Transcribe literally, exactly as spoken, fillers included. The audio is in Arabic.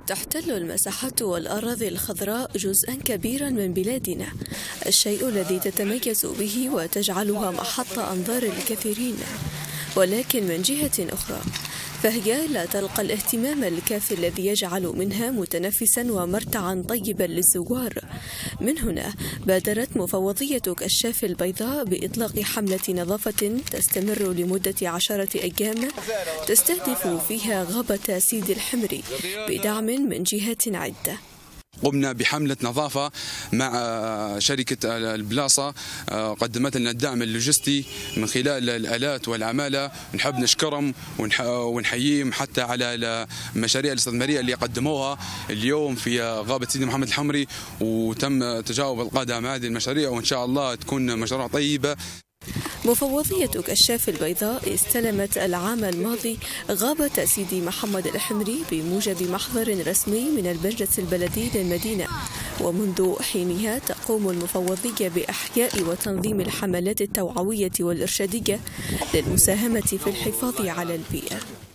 تحتل المساحات والأراضي الخضراء جزءا كبيرا من بلادنا، الشيء الذي تتميز به وتجعلها محط أنظار الكثيرين. ولكن من جهة أخرى فهي لا تلقى الاهتمام الكافي الذي يجعل منها متنفسا ومرتعا طيبا للزوار. من هنا بادرت مفوضية كشاف البيضاء بإطلاق حملة نظافة تستمر لمدة عشرة أيام تستهدف فيها غابة سيدي الحمري بدعم من جهات عدة. قمنا بحملة نظافة مع شركة البلاصة، قدمت لنا الدعم اللوجستي من خلال الآلات والعمالة. نحب نشكرهم ونحييهم حتى على المشاريع الاستثمارية اللي قدموها اليوم في غابة سيدي محمد الحمري، وتم تجاوب القادة مع هذه المشاريع، وإن شاء الله تكون مشروع طيبة. مفوضية كشاف البيضاء استلمت العام الماضي غابة سيدي محمد الحمري بموجب محضر رسمي من المجلس البلدي للمدينة، ومنذ حينها تقوم المفوضية بإحياء وتنظيم الحملات التوعوية والإرشادية للمساهمة في الحفاظ على البيئة.